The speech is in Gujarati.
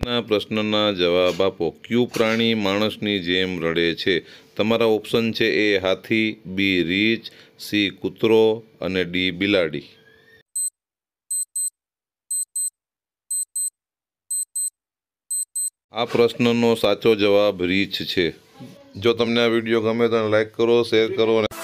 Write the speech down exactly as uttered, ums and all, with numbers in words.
નીચેના પ્રશ્નના જવાબ આપો। ક્યુ પ્રાણી માણસની જેમ રડે છે? તમારા ઓપ્શન છે એ હાથી, બી રીંછ, સી કૂતરો અને ડી બિલાડી। આ પ્રશ્નનો સાચો જવાબ રીંછ છે। જો તમને આ વિડીયો ગમે તો લાઈક કરો, શેર કરો અને